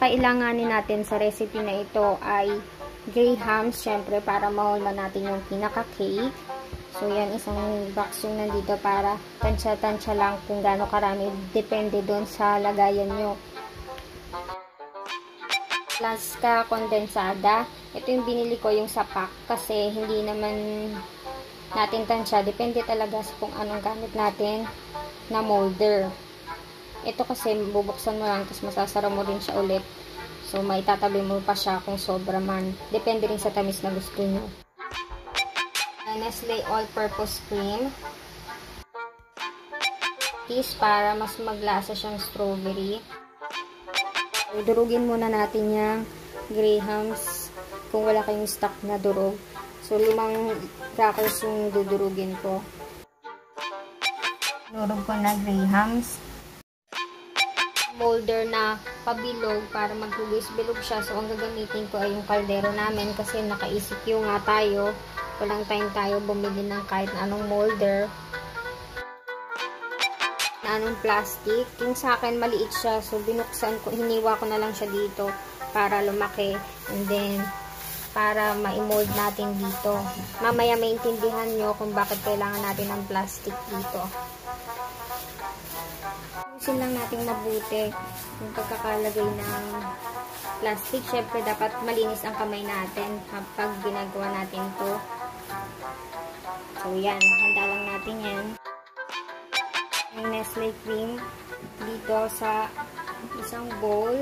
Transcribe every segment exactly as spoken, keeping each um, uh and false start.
kakailanganin natin sa recipe na ito ay grahams, syempre para mahulma natin yung pinaka-cake. So, yan, isang box yung nandito para tansya-tansya lang kung gaano karami. Depende doon sa lagayan nyo. Plus ka kondensada. Ito yung binili ko yung sa pack kasi hindi naman natin tansya. Depende talaga sa kung anong gamit natin na molder. Ito kasi bubuksan mo lang tapos masasara mo rin siya ulit. So, maitatabi mo pa siya kung sobra man. Depende rin sa tamis na gusto nyo. Nestle All-Purpose Cream. Is para mas maglasa siyang strawberry. So, durugin muna natin yung grahams kung wala kayong stock na durog. So, limang crackers yung dudurugin ko. Durog ko na grahams. Molder na pabilog para maghugis-bilog siya. So, ang gagamitin ko ay yung kaldero namin kasi naka-E C Q nga tayo. Walang time tayo bumili ng kahit na anong molder. Na anong plastic. Yung sa akin, maliit siya. So, binuksan ko, hiniwa ko na lang siya dito para lumaki. And then, para ma-mold natin dito. Mamaya maintindihan nyo kung bakit kailangan natin ng plastic dito. Usin lang natin mabuti yung pagkakalagay ng plastic. Syempre, dapat malinis ang kamay natin kapag ginagawa natin to. So, yan. Handa lang natin yan. Yung Nestle cream dito sa isang bowl.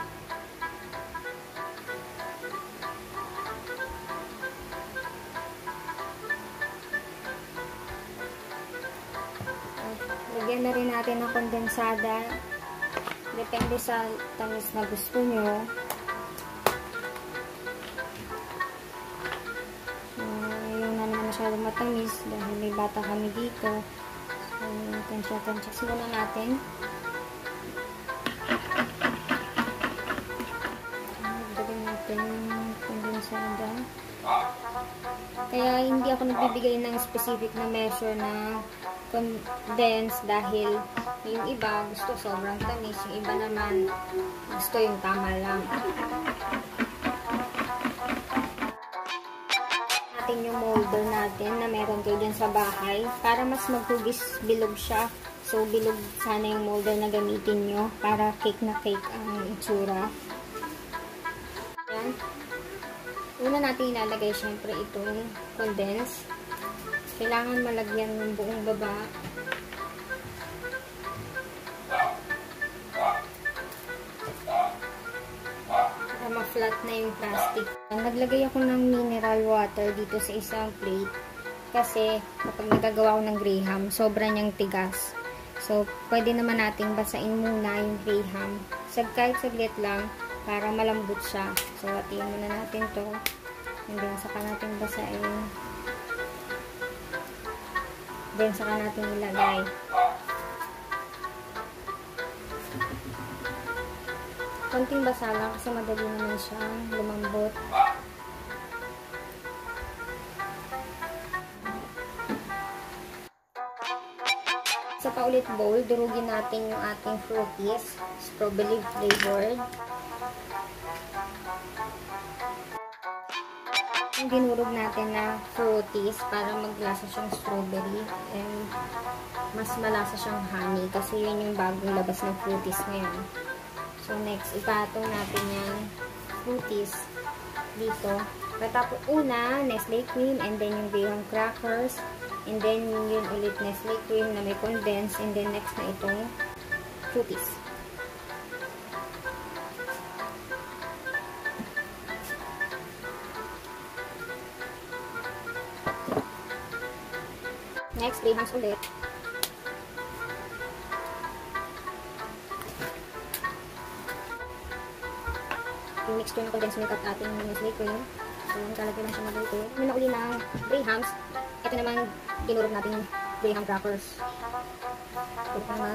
Lagyan na rin natin ng kondensada. Depende sa tamis na gusto nyo. Uh, yung na naman masyadong matamis dahil may bata kami dito. So, tansya-tansya muna natin. Lagyan natin yung kondensada. Kaya hindi ako nagbibigay ng specific na measure na condense dahil yung iba gusto sobrang tamis, yung iba naman gusto yung tama lang. Natin yung molder natin na meron kayo dyan sa bahay para mas maghugis bilog siya. So, bilog sana yung molder na gamitin nyo para cake na cake ang itsura. Yan. Una natin ilalagay syempre itong condense. Kailangan malagyan ng buong baba. Para ma-flat na yung plastic. Naglagay ako ng mineral water dito sa isang plate. Kasi kapag nagagawa ko ng graham, sobra niyang tigas. So, pwede naman nating basain muna yung graham. Sag kahit saglit lang para malambot siya. So, hatiin muna natin to. And then, saka natin basain. Then, saka natin ilagay. Konting basa lang kasi madali naman siyang lumambot. Sa paulit bowl, durugin natin yung ating fruities. Strawberry flavored. Yung dinurog natin na fruities para maglasa siyang strawberry and mas malasa siyang honey kasi yun yung bagong labas ng fruities ngayon. So next, ipatong natin yung fruities dito. Patapos una, Nestle cream and then yung graham crackers and then yun ulit Nestle cream na may condense and then next na itong fruities. Next, grahams ulit. Yung mixture ng condensed milk at ating Nestle cream. So, nakalagay lang siya mabuti. Yung na uli ng grahams. Ito naman, dinurog natin graham crackers. Ito naman.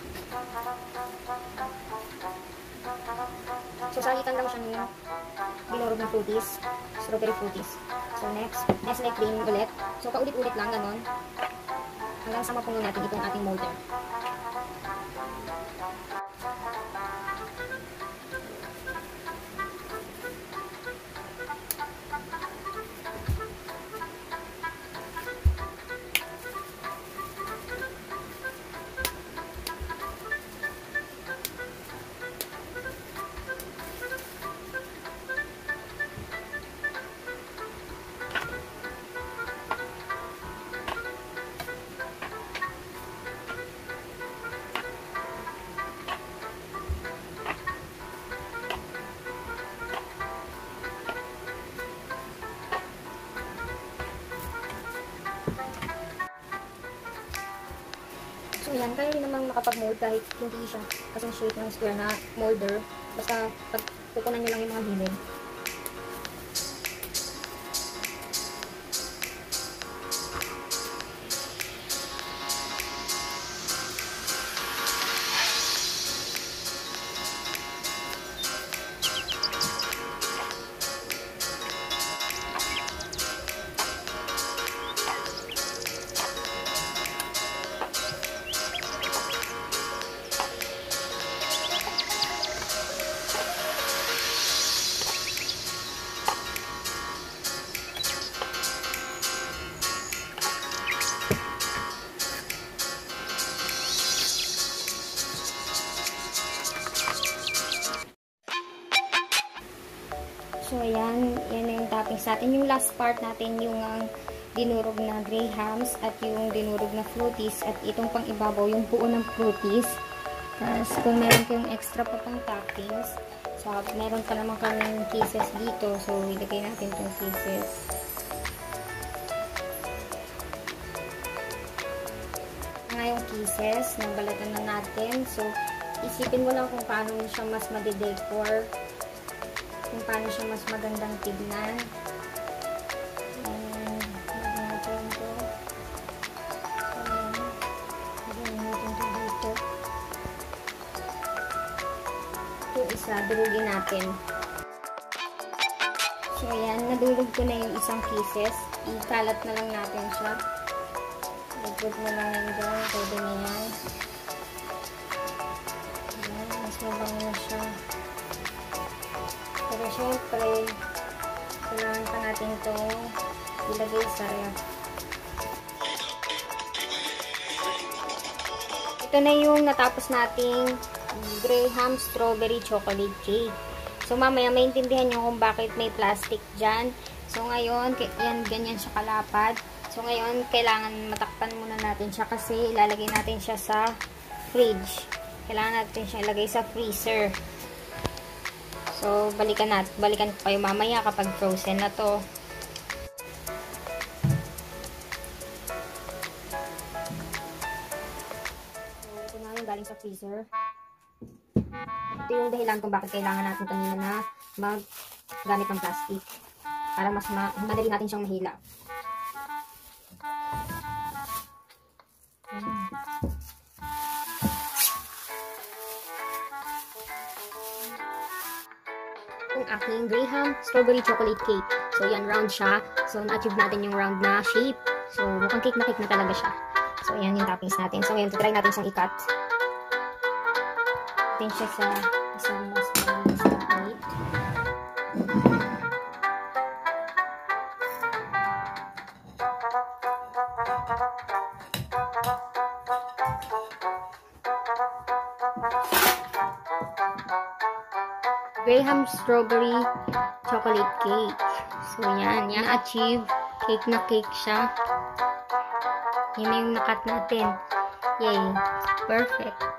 So, salitan lang siya ng dinurog ng fruities. Strawberry fruities. So, next, Nestle cream ulit. So, paulit-ulit lang, ganon. Hanggang sa mapuno natin itong ating molder. yan, kaya rin namang makapag-mold kahit hindi siya kasing shape ng square na molder. Basta pag pupunan nyo lang yung mga gilid. So, ayan. Yan na yung toppings natin. Yung last part natin, yung ang dinurog na grahams at yung dinurog na fruities at itong pang ibabaw, yung buo ng fruities. Tapos, kung meron kayong extra pa pang toppings, so, meron pa naman kaming kisses dito. So, ilagay natin itong kisses. Ngayong kisses, nabalatan na natin. So, isipin mo lang kung paano siya mas madedecor, kung paano siya mas magandang tignan. And, lagyan natin ito. So, lagyan natin ito dito. Yung isa, durugin natin. So, ayan, nadurog ko na yung isang kisses. Ikalat na lang natin siya. Lagod mo lang yan dyan. Pwede na yan. Ayan, mas mabango na siya. Pero syempre, kailangan pa natin itong ilagay sa ref. Ito na yung natapos nating Graham Strawberry Chocolate Cake. So, mamaya maintindihan nyo kung bakit may plastic dyan. So, ngayon, yan, ganyan siya kalapad. So, ngayon, kailangan matakpan muna natin siya kasi ilalagay natin siya sa fridge. Kailangan natin siya ilagay sa freezer. So, balikan natin, balikan ko kayo mamaya kapag frozen na to. So, ito na yung galing sa freezer. Ito yung dahilan kung bakit kailangan natin kanina na mag-gamit ng plastic. Para mas ma madali natin siyang mahila. Hmm. Yung aking Graham Strawberry Chocolate Cake. So, yan, round siya. So, na-achieve natin yung round na shape. So, mukhang cake na cake na talaga siya. So, yan yung toppings natin. So, ngayon, try natin siyang i-cut. Natin siya sa isang mas malinis na plate. Graham Strawberry Chocolate Cake. So, yan. Yan, achieve. Cake na cake siya. Yan na yung nakat natin. Yay. Perfect.